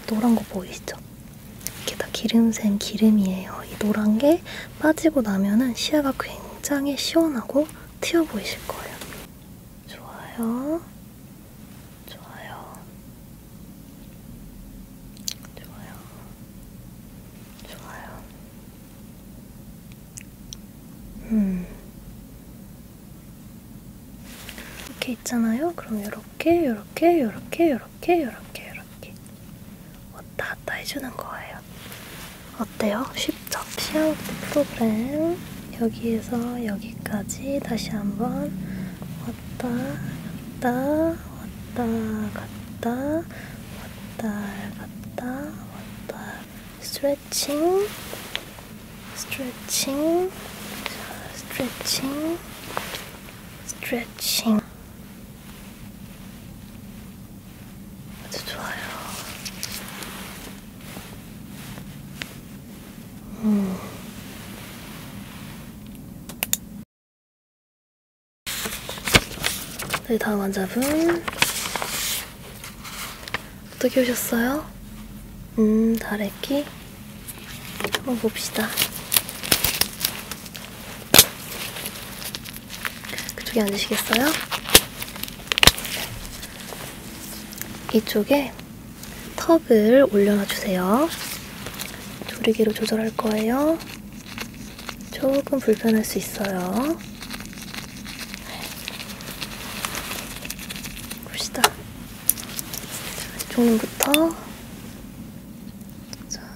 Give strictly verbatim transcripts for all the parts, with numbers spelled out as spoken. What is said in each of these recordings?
노란 거 보이시죠? 이게 다 기름샘 기름이에요. 이 노란 게 빠지고 나면은 시야가 굉장히 시원하고 트여 보이실 거예요. 좋아요. 좋아요. 좋아요. 좋아요. 음. 이렇게 있잖아요. 그럼 이렇게, 이렇게, 이렇게, 이렇게, 이렇게, 이렇게 왔다 갔다 해주는 거예요. 어때요? 쉽죠? 시야워크 프로그램 여기에서 여기까지 다시 한번 왔다 갔다 왔다 갔다 왔다 갔다 왔다 스트레칭 스트레칭 스트레칭 스트레칭 아주 좋아요. 음. 네, 다음 환자분 어떻게 오셨어요? 음, 다래끼 한번 봅시다. 그쪽에 앉으시겠어요? 이쪽에 턱을 올려놔 주세요. 조리개로 조절할 거예요. 조금 불편할 수 있어요. 봅시다. 종눈부터. 자,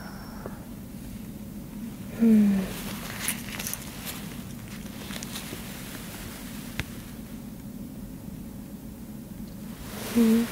음. 음.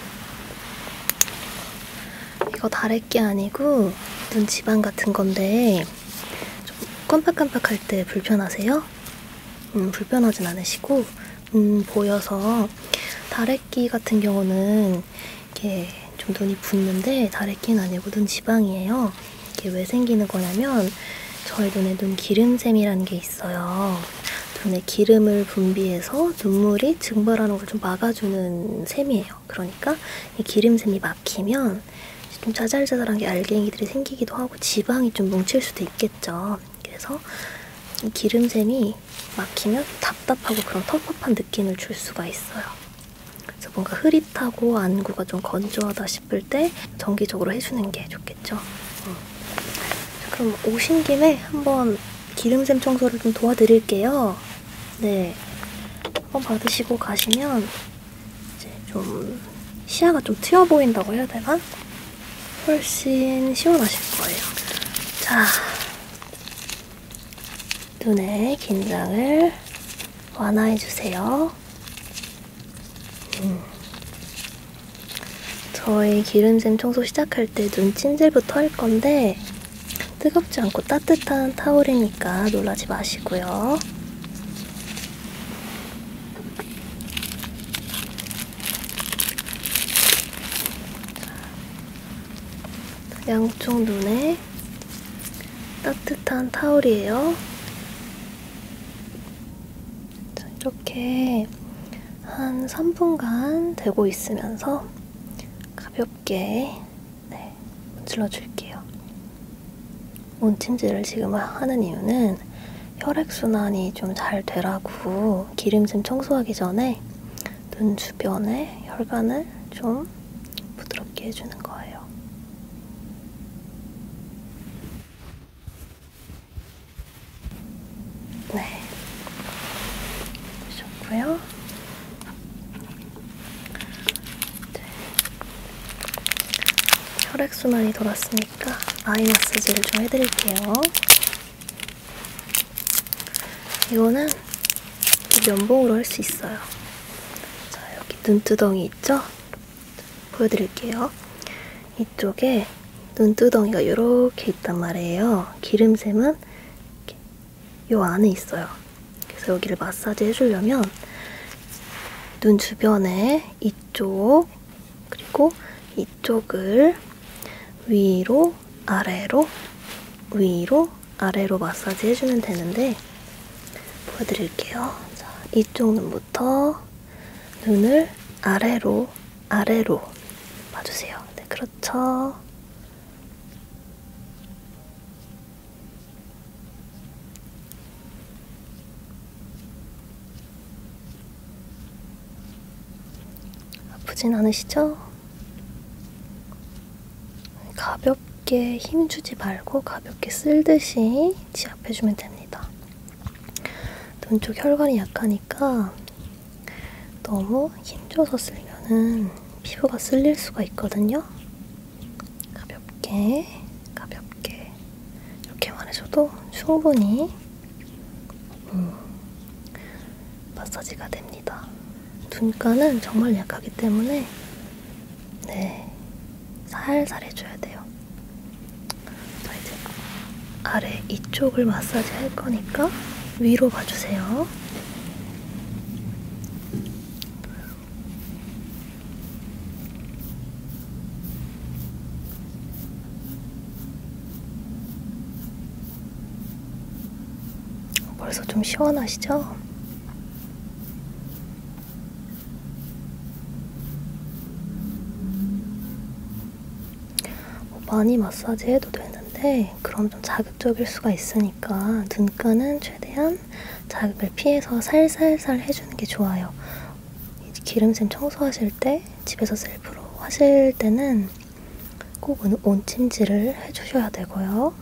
이거 다래끼 아니고 눈 지방 같은 건데 좀 깜빡깜빡할 때 불편하세요? 음, 불편하진 않으시고 음, 보여서 다래끼 같은 경우는 이게 좀 눈이 붓는데 다래끼는 아니고 눈 지방이에요. 이게 왜 생기는 거냐면 저희 눈에 눈 기름샘이라는 게 있어요. 눈에 기름을 분비해서 눈물이 증발하는 걸 좀 막아주는 셈이에요. 그러니까 이 기름샘이 막히면 좀 자잘자잘한 게 알갱이들이 생기기도 하고 지방이 좀 뭉칠 수도 있겠죠. 그래서 이 기름샘이 막히면 답답하고 그런 텁텁한 느낌을 줄 수가 있어요. 그래서 뭔가 흐릿하고 안구가 좀 건조하다 싶을 때 정기적으로 해주는 게 좋겠죠. 음. 그럼 오신 김에 한번 기름샘 청소를 좀 도와드릴게요. 네, 한번 받으시고 가시면 이제 좀 시야가 좀 트여 보인다고 해야 되나? 훨씬 시원하실 거예요. 자, 눈의 긴장을 완화해주세요. 음. 저희 기름샘 청소 시작할 때 눈 찜질부터 할 건데 뜨겁지 않고 따뜻한 타올이니까 놀라지 마시고요. 양쪽 눈에 따뜻한 타올이에요. 자, 이렇게 한 삼 분간 대고 있으면서 가볍게 네, 문질러 줄게요. 온찜질을 지금 하는 이유는 혈액순환이 좀 잘 되라고 기름샘 청소하기 전에 눈 주변에 혈관을 좀 부드럽게 해주는 거예요. 네, 좋고요. 네. 혈액순환이 돌았으니까 아이 마사지를 좀 해드릴게요. 이거는 면봉으로 할 수 있어요. 자, 여기 눈두덩이 있죠? 보여드릴게요. 이쪽에 눈두덩이가 이렇게 있단 말이에요. 기름샘은 요 안에 있어요. 그래서 여기를 마사지 해주려면 눈 주변에 이쪽 그리고 이쪽을 위로 아래로 위로 아래로 마사지 해주면 되는데 보여드릴게요. 자, 이쪽 눈부터 눈을 아래로 아래로 봐주세요. 네, 그렇죠. 아프진 않으시죠? 가볍게 힘주지 말고 가볍게 쓸듯이 지압해주면 됩니다. 눈 쪽 혈관이 약하니까 너무 힘줘서 쓸면은 피부가 쓸릴 수가 있거든요. 가볍게 가볍게 이렇게만 해줘도 충분히 음, 마사지가 됩니다. 눈가는 정말 약하기 때문에 네, 살살 해줘야 돼요. 자, 이제 아래 이쪽을 마사지 할 거니까 위로 봐주세요. 벌써 좀 시원하시죠? 많이 마사지 해도 되는데 그럼 좀 자극적일 수가 있으니까 눈가는 최대한 자극을 피해서 살살살 해주는 게 좋아요. 이제 기름샘 청소하실 때 집에서 셀프로 하실 때는 꼭 온찜질을 해주셔야 되고요.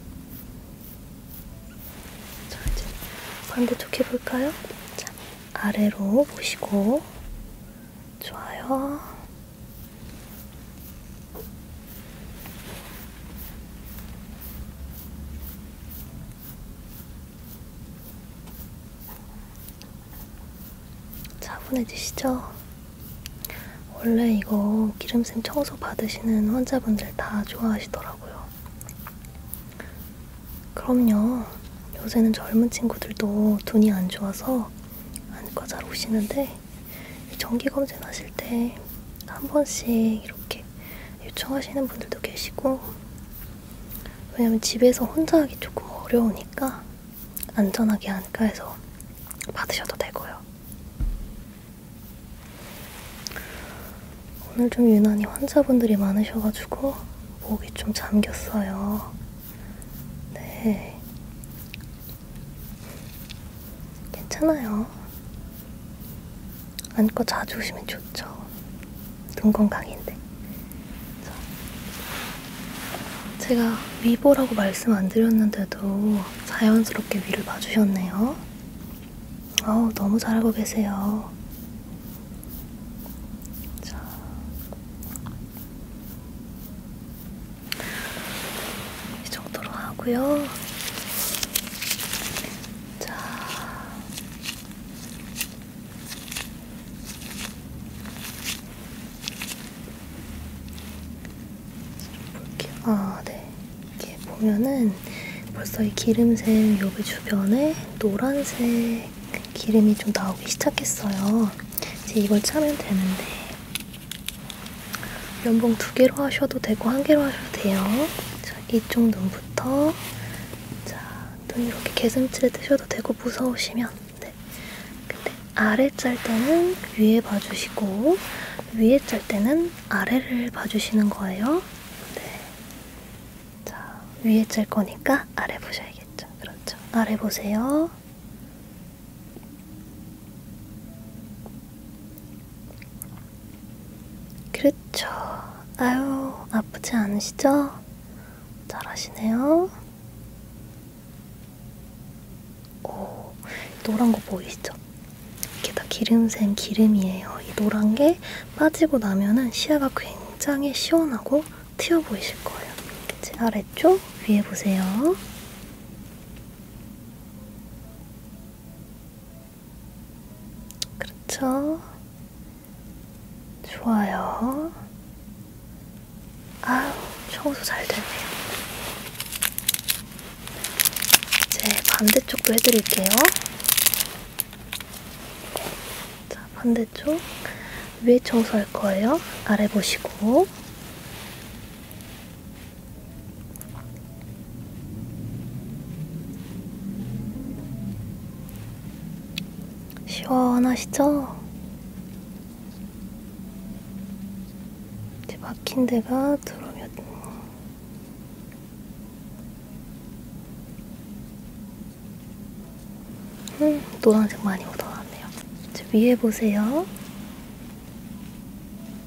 자, 이제 반대쪽 해볼까요? 자, 아래로 보시고 좋아요. 차분해지시죠? 원래 이거 기름샘 청소 받으시는 환자분들 다 좋아하시더라고요. 그럼요. 요새는 젊은 친구들도 눈이 안 좋아서 안과 잘 오시는데 정기검진 하실 때 한 번씩 이렇게 요청하시는 분들도 계시고, 왜냐면 집에서 혼자 하기 조금 어려우니까 안전하게 안과에서 받으셔도 되고요. 오늘 좀 유난히 환자분들이 많으셔가지고 목이 좀 잠겼어요. 네. 괜찮아요. 안과 자주 오시면 좋죠. 눈 건강인데. 자, 제가 위보라고 말씀 안 드렸는데도 자연스럽게 위를 봐주셨네요. 어우, 너무 잘하고 계세요. 자, 이 정도로 하고요. 아, 네. 이렇게 보면은 벌써 이 기름샘 여기 주변에 노란색 기름이 좀 나오기 시작했어요. 이제 이걸 짜면 되는데 면봉 두 개로 하셔도 되고 한 개로 하셔도 돼요. 자, 이쪽 눈부터 자, 눈 이렇게 개슴츠레 뜨셔도 되고 무서우시면 네. 근데 아래 짤 때는 위에 봐주시고 위에 짤 때는 아래를 봐주시는 거예요. 위에 짤 거니까 아래 보셔야겠죠. 그렇죠. 아래 보세요. 그렇죠. 아유, 아프지 않으시죠? 잘하시네요. 오, 노란 거 보이시죠? 이게 다 기름샘 기름이에요. 이 노란 게 빠지고 나면은 시야가 굉장히 시원하고 트여 보이실 거예요. 제 아래쪽 위에 보세요. 그렇죠. 좋아요. 아유, 청소 잘 됐네요. 이제 반대쪽도 해드릴게요. 자, 반대쪽 위에 청소할 거예요. 아래 보시고. 시원하시죠? 이제 막힌 데가 들어오면 음, 노란색 많이 묻어났네요. 이제 위에 보세요.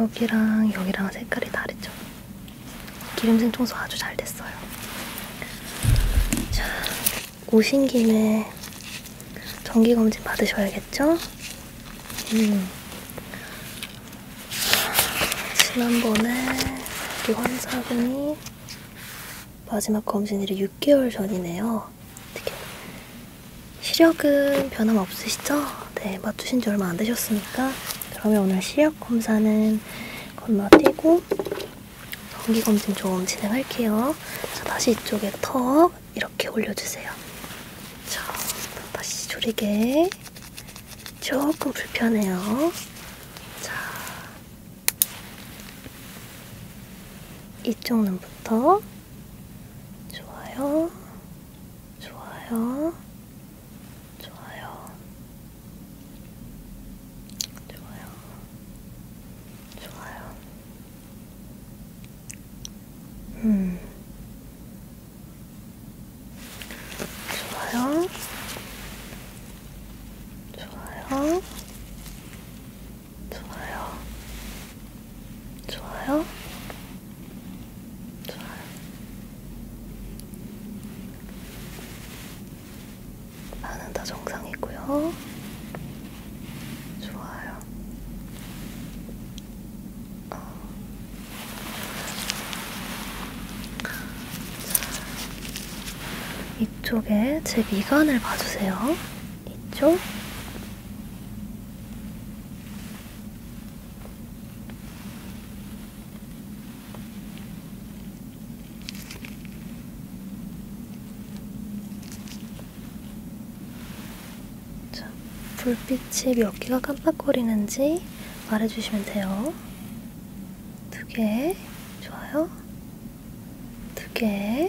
여기랑 여기랑 색깔이 다르죠? 기름생 청소 아주 잘 됐어요. 자, 오신 김에 정기검진 받으셔야겠죠? 음. 지난번에 우리 환자분이 마지막 검진일이 육 개월 전이네요. 어떻게 시력은 변함없으시죠? 네, 맞추신 지 얼마 안 되셨으니까 그러면 오늘 시력 검사는 건너뛰고 정기검진 좀 진행할게요. 자, 다시 이쪽에 턱 이렇게 올려주세요. 자, 다시 조리개. 조금 불편해요. 자, 이쪽 눈부터. 좋아요. 좋아요. 좋아요. 좋아요. 좋아요. 음. 좋아요. 좋아요. 좋아요. 좋아요. 좋아요. 반은 다 정상이고요. 좋아요. 어. 이쪽에 제 미간을 봐주세요. 이쪽. 자, 불빛이 몇 개가 깜빡거리는지 말해주시면 돼요. 두 개. 좋아요. 두 개.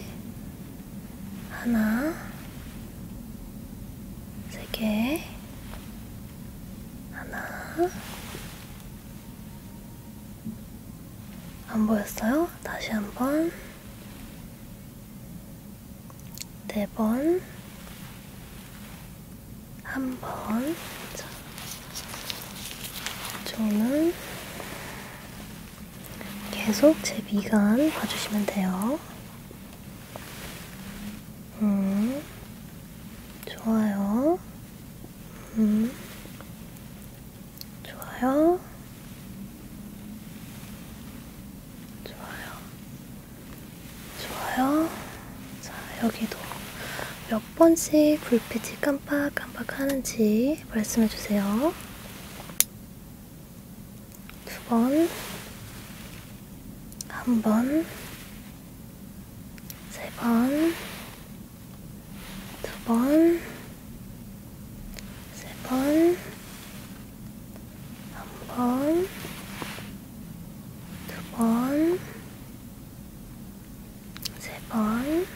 하나. 세 개. 하나. 안 보였어요? 다시 한 번. 네 번. 한 번. 자, 이쪽은 계속 제 미간 봐주시면 돼요. 음, 좋아요. 음, 좋아요. 좋아요. 좋아요. 자, 여기도 몇 번씩 불빛이 깜빡깜빡 하는지 말씀해주세요. 두 번, 한 번, 세 번, 두 번, 세 번, 한 번, 두 번, 세 번,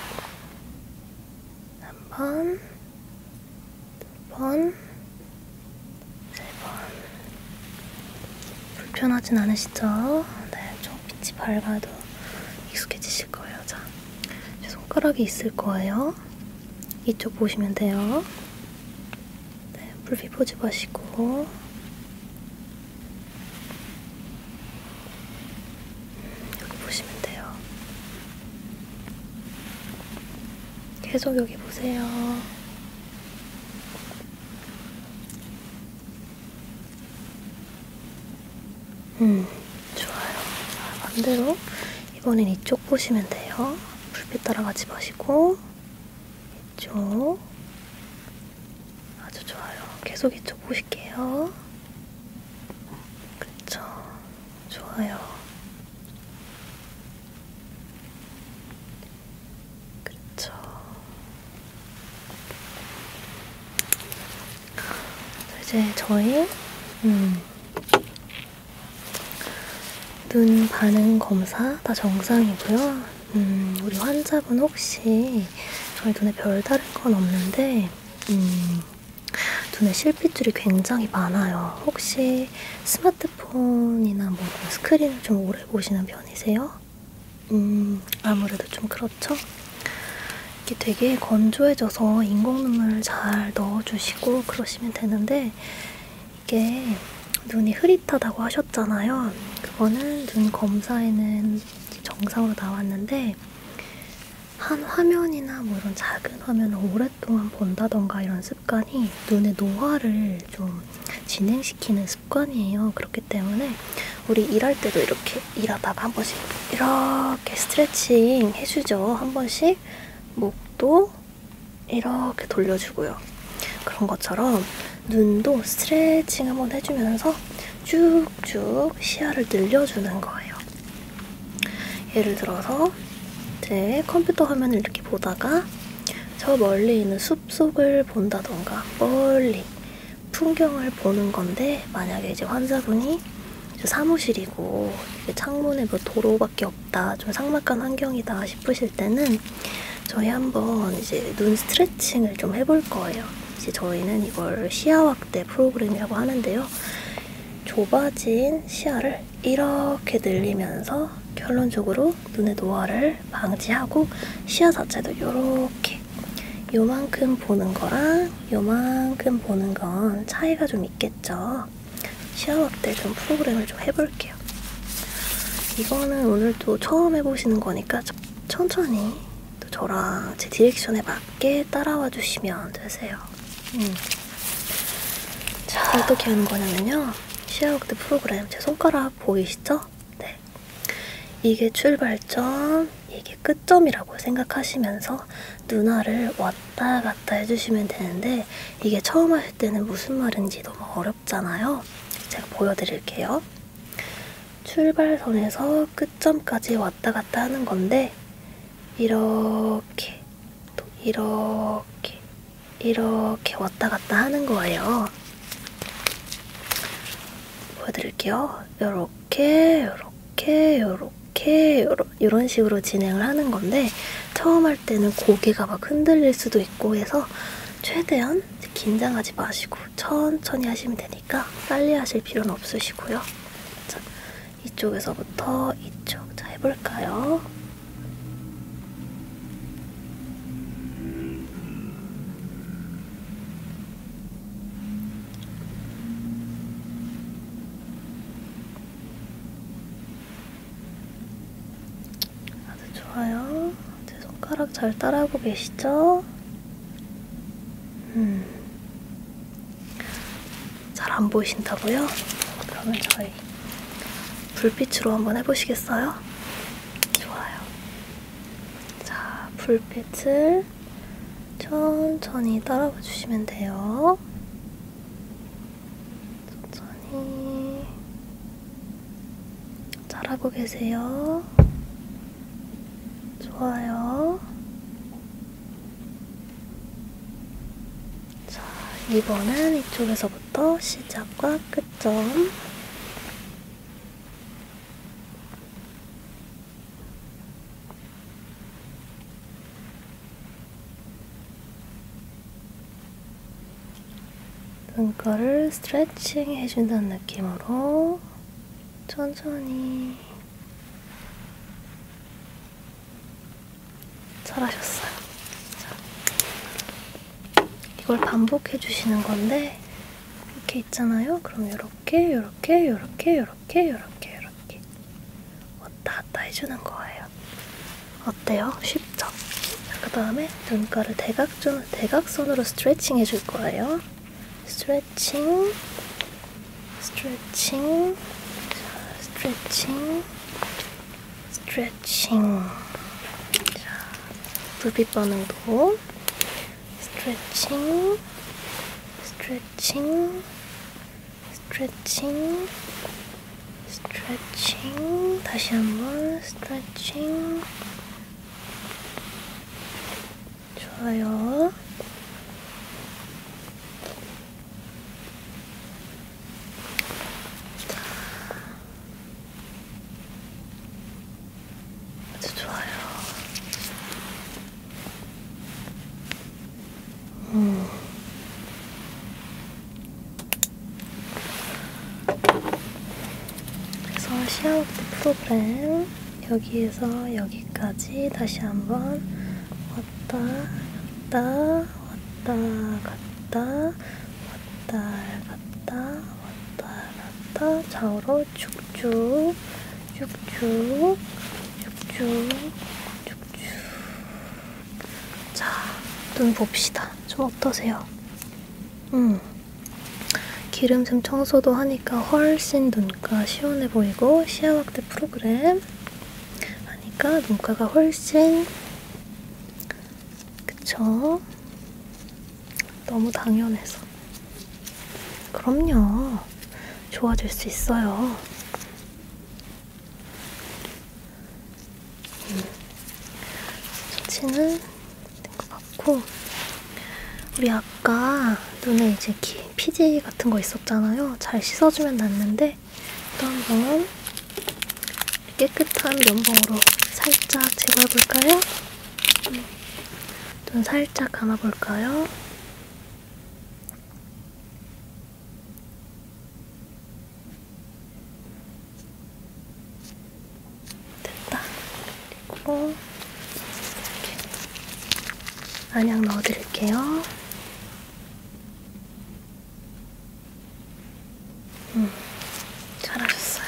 한 번, 두 번, 세 번. 불편하진 않으시죠? 네, 좀 빛이 밝아도 익숙해지실 거예요. 자, 제 손가락이 있을 거예요. 이쪽 보시면 돼요. 네, 불빛 보지 마시고. 여기 보시면 돼요. 계속 여기 보세요. 음, 좋아요. 자, 반대로 이번엔 이쪽 보시면 돼요. 불빛 따라가지 마시고 이쪽. 아주 좋아요. 계속 이쪽 보실게요. 그쵸. 좋아요. 그쵸. 자, 이제 저희 음, 눈 반응 검사 다 정상이고요. 음, 우리 환자분 혹시 저희 눈에 별다른 건 없는데 음, 눈에 실핏줄이 굉장히 많아요. 혹시 스마트폰이나 뭐 스크린을 좀 오래 보시는 편이세요? 음, 아무래도 좀 그렇죠? 이게 되게 건조해져서 인공눈물 잘 넣어주시고 그러시면 되는데 이게 눈이 흐릿하다고 하셨잖아요. 그거는 눈 검사에는 정상으로 나왔는데 한 화면이나 뭐 이런 작은 화면을 오랫동안 본다던가 이런 습관이 눈의 노화를 좀 진행시키는 습관이에요. 그렇기 때문에 우리 일할 때도 이렇게 일하다가 한 번씩 이렇게 스트레칭 해주죠. 한 번씩 목도 이렇게 돌려주고요. 그런 것처럼 눈도 스트레칭 한번 해주면서 쭉쭉 시야를 늘려주는 거예요. 예를 들어서 이제 컴퓨터 화면을 이렇게 보다가 저 멀리 있는 숲속을 본다던가 멀리 풍경을 보는 건데, 만약에 이제 환자분이 사무실이고 창문에 뭐 도로밖에 없다, 좀 삭막한 환경이다 싶으실 때는 저희 한번 이제 눈 스트레칭을 좀 해볼 거예요. 이제 저희는 이걸 시야 확대 프로그램이라고 하는데요. 좁아진 시야를 이렇게 늘리면서 결론적으로 눈의 노화를 방지하고 시야 자체도 이렇게 요만큼 보는 거랑 요만큼 보는 건 차이가 좀 있겠죠. 시야 확대 좀 프로그램을 좀 해볼게요. 이거는 오늘 또 처음 해보시는 거니까 천천히 또 저랑 제 디렉션에 맞게 따라와 주시면 되세요. 음. 자, 어떻게 하는 거냐면요. 시야 확대 프로그램, 제 손가락 보이시죠? 네. 이게 출발점, 이게 끝점이라고 생각하시면서 눈알을 왔다 갔다 해주시면 되는데, 이게 처음 하실 때는 무슨 말인지 너무 어렵잖아요. 제가 보여드릴게요. 출발선에서 끝점까지 왔다 갔다 하는 건데, 이렇게 또 이렇게 이렇게 왔다 갔다 하는 거예요. 보여드릴게요. 요렇게 요렇게 요렇게 요러, 이런 식으로 진행을 하는 건데, 처음 할 때는 고개가 막 흔들릴 수도 있고 해서 최대한 긴장하지 마시고 천천히 하시면 되니까 빨리 하실 필요는 없으시고요. 자, 이쪽에서부터 이쪽, 자, 해볼까요? 아주 좋아요. 제 손가락 잘 따라하고 계시죠? 음. 잘 안 보이신다고요? 그러면 저희 불빛으로 한번 해보시겠어요? 좋아요. 자, 불빛을 천천히 따라와 주시면 돼요. 천천히. 잘하고 계세요. 좋아요. 자, 이번은 이쪽에서부터 시작과 끝점. 눈가를 스트레칭 해준다는 느낌으로 천천히. 잘하셨어요. 자, 이걸 반복해 주시는 건데, 이렇게 있잖아요. 그럼 이렇게 이렇게 이렇게 이렇게 이렇게 이렇게 왔다 갔다 해주는 거예요. 어때요? 쉽죠? 그 다음에 눈가를 대각선, 대각선으로 스트레칭 해줄 거예요. 스트레칭, 스트레칭, 자, 스트레칭, 스트레칭. 자, 불빛 반응도 스트레칭, 스트레칭, 스트레칭, 스트레칭. 다시 한번 스트레칭. 좋아요. 아주 좋아요. 음. 그래서 시야 확대 프로그램 여기에서 여기까지 다시 한번 왔다 갔다 왔다 갔다 왔다 갔다 왔다 왔다 좌우로 쭉쭉 쭉쭉 쭉쭉 쭉쭉. 자, 눈 봅시다. 좀 어떠세요? 음, 기름샘 청소도 하니까 훨씬 눈가 시원해 보이고, 시야 확대 프로그램 하니까 눈가가 훨씬, 그쵸? 너무 당연해서. 그럼요. 좋아질 수 있어요. 음, 수치는 된 것 같고, 우리 아까 눈에 이제 기, 피지 같은 거 있었잖아요. 잘 씻어주면 낫는데 또 한번 깨끗한 면봉으로 살짝 제거해볼까요? 음, 눈 살짝 감아볼까요? 됐다. 그리고 이렇게 안약 넣어드릴게요. 음, 잘하셨어요.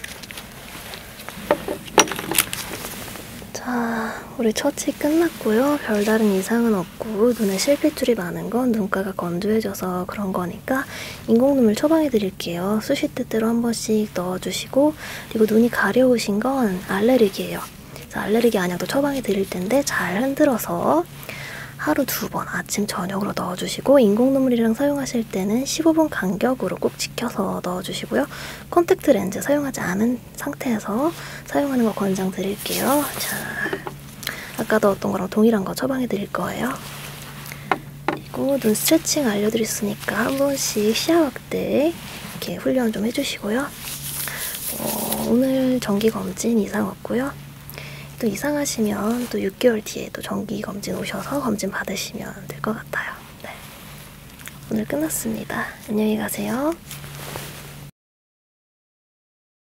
자, 우리 처치 끝났고요. 별다른 이상은 없고 눈에 실핏줄이 많은 건 눈가가 건조해져서 그런 거니까 인공눈물 처방해드릴게요. 수시때때로 한 번씩 넣어주시고, 그리고 눈이 가려우신 건 알레르기예요. 그래서 알레르기 안약도 처방해드릴 텐데 잘 흔들어서 하루 두 번 아침 저녁으로 넣어주시고, 인공눈물이랑 사용하실 때는 십오 분 간격으로 꼭 지켜서 넣어주시고요. 콘택트 렌즈 사용하지 않은 상태에서 사용하는 거 권장드릴게요. 자, 아까 넣었던 거랑 동일한 거 처방해드릴 거예요. 그리고 눈 스트레칭 알려드렸으니까 한 번씩 시야 확대 이렇게 훈련 좀 해주시고요. 어, 오늘 정기검진 이상 없고요. 또 이상하시면 또 육 개월 뒤에 또 정기검진 오셔서 검진 받으시면 될 것 같아요. 네. 오늘 끝났습니다. 안녕히 가세요.